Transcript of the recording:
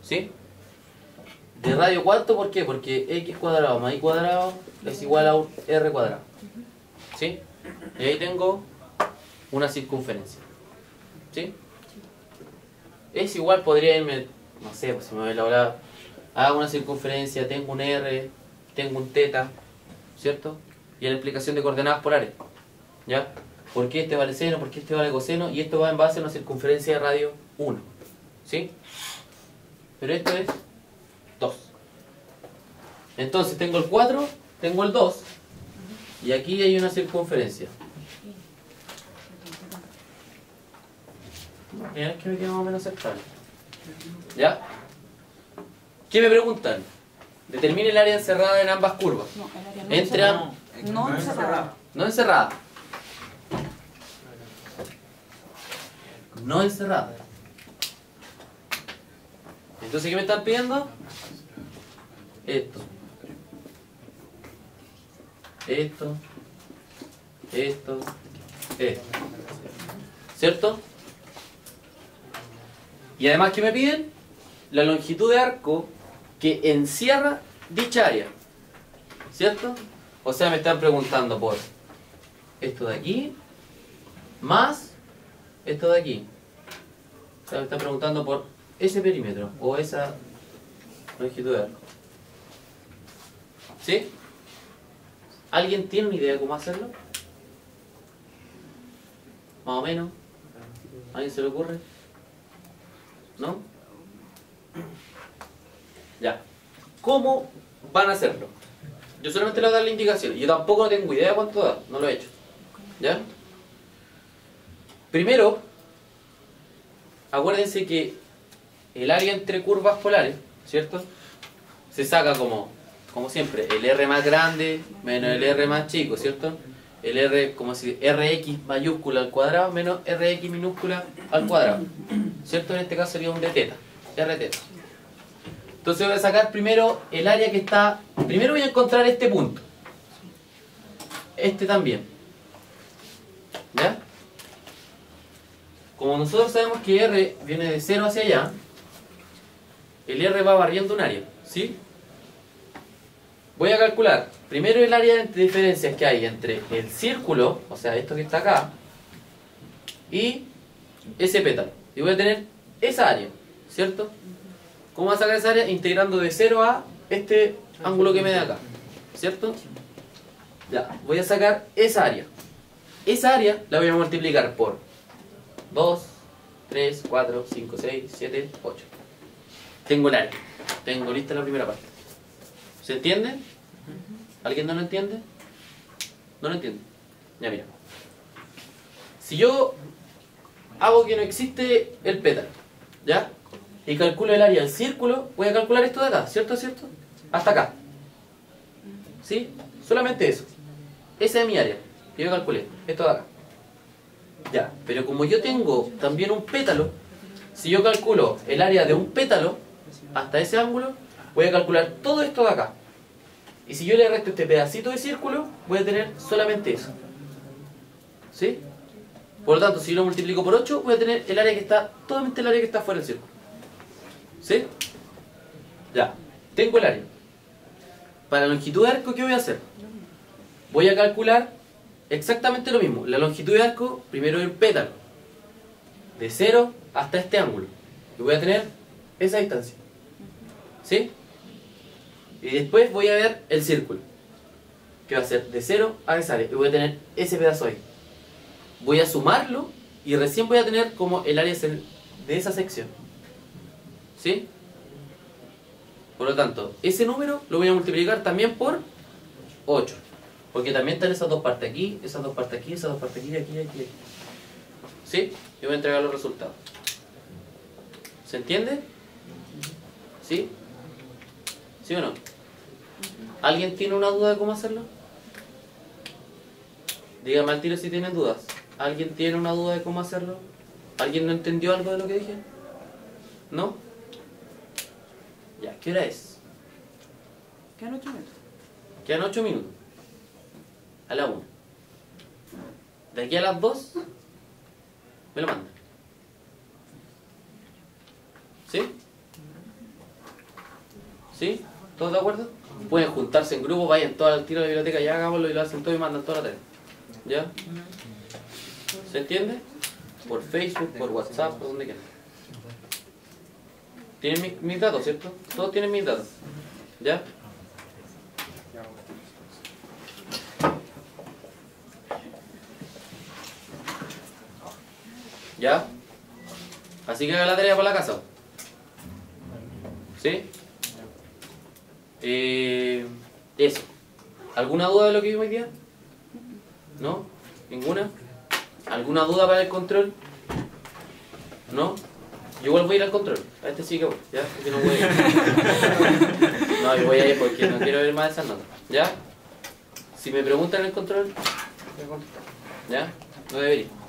¿Sí? ¿De radio cuánto? ¿Por qué? Porque x cuadrado más y cuadrado es igual a un r cuadrado. ¿Sí? Y ahí tengo una circunferencia. ¿Sí? Es igual, podría irme, no sé, pues si me voy a la hora, hago una circunferencia, tengo un r, tengo un θ, ¿cierto? Y la explicación de coordenadas polares. ¿Ya? ¿Por qué este vale seno? ¿Por qué este vale coseno? Y esto va en base a una circunferencia de radio 1. ¿Sí? Pero esto es 2. Entonces tengo el 4, tengo el 2. Y aquí hay una circunferencia. Mira, es que me queda más o menos aceptable. ¿Ya? ¿Qué me preguntan? Determine el área encerrada en ambas curvas. No, el área Entre no encerrada. No encerrada. No encerrada. Entonces, ¿qué me están pidiendo? Esto. Esto. Esto. Esto. ¿Cierto? Y además, ¿qué me piden? La longitud de arco que encierra dicha área. ¿Cierto? O sea, me están preguntando por esto de aquí más esto de aquí. O sea, me están preguntando por ese perímetro o esa longitud de arco. ¿Sí? ¿Alguien tiene una idea de cómo hacerlo? Más o menos. ¿A alguien se le ocurre? ¿No? Ya. ¿Cómo van a hacerlo? Yo solamente les voy a dar la indicación. Yo tampoco no tengo idea de cuánto da. No lo he hecho. ¿Ya? Primero, acuérdense que el área entre curvas polares, ¿cierto? Se saca como siempre, el R más grande menos el R más chico, ¿cierto? El R, como si RX mayúscula al cuadrado menos RX minúscula al cuadrado. ¿Cierto? En este caso sería un d θ, R θ. Entonces voy a sacar primero el área que está... Primero voy a encontrar este punto. Este también. ¿Ya? Como nosotros sabemos que R viene de 0 hacia allá, el R va barriendo un área, ¿sí? Voy a calcular primero el área de diferencias que hay entre el círculo, o sea, esto que está acá, y ese pétalo. Y voy a tener esa área, ¿cierto? ¿Cómo voy a sacar esa área? Integrando de 0 a este ángulo que me da acá, ¿cierto? Ya, voy a sacar esa área. Esa área la voy a multiplicar por 2, 3, 4, 5, 6, 7, 8. Tengo el área. Tengo lista la primera parte. ¿Se entiende? ¿Alguien no lo entiende? ¿No lo entiende? Ya mira. Si yo hago que no existe el pétalo, ¿ya? Y calculo el área del círculo, voy a calcular esto de acá, ¿cierto? ¿Cierto? Hasta acá. ¿Sí? Solamente eso. Esa es mi área. Que yo calculé. Esto de acá. Ya, pero como yo tengo también un pétalo, si yo calculo el área de un pétalo hasta ese ángulo, voy a calcular todo esto de acá. Y si yo le resto este pedacito de círculo, voy a tener solamente eso. ¿Sí? Por lo tanto, si yo lo multiplico por 8, voy a tener el área que está, totalmente el área que está fuera del círculo. ¿Sí? Ya, tengo el área. Para la longitud de arco, ¿qué voy a hacer? Voy a calcular exactamente lo mismo. La longitud de arco, primero el pétalo. De 0 hasta este ángulo. Y voy a tener esa distancia. ¿Sí? Y después voy a ver el círculo. Que va a ser de 0 a esa área. Y voy a tener ese pedazo ahí. Voy a sumarlo y recién voy a tener como el área de esa sección. ¿Sí? Por lo tanto, ese número lo voy a multiplicar también por 8. Porque también están esas dos partes aquí, esas dos partes aquí, esas dos partes aquí, aquí, aquí, aquí. ¿Sí? Yo voy a entregar los resultados. ¿Se entiende? ¿Sí? ¿Sí o no? ¿Alguien tiene una duda de cómo hacerlo? Dígame al tiro si tienen dudas. ¿Alguien tiene una duda de cómo hacerlo? ¿Alguien no entendió algo de lo que dije? ¿No? Ya, ¿qué hora es? Quedan 8 minutos. Quedan 8 minutos. A la 1. De aquí a las 2 me lo mandan. ¿Sí? ¿Sí? ¿Todos de acuerdo? Pueden juntarse en grupo, vayan todos al tiro de la biblioteca, ya hagámoslo y lo hacen todo y mandan toda la tarea. ¿Ya? ¿Se entiende? Por Facebook, por WhatsApp, por donde quieran. Tienen mis datos, ¿cierto? Todos tienen mis datos. ¿Ya? ¿Ya? Así que haga la tarea para la casa. ¿Sí? Eso. ¿Alguna duda de lo que vimos hoy día? ¿No? ¿Ninguna? ¿Alguna duda para el control? ¿No? Yo igual voy a ir al control. A este sí que voy, ¿ya? Porque no voy a ir. No, yo voy a ir porque no quiero ver más de esas notas. ¿Ya? Si me preguntan el control, voy a contestar. ¿Ya? No debería.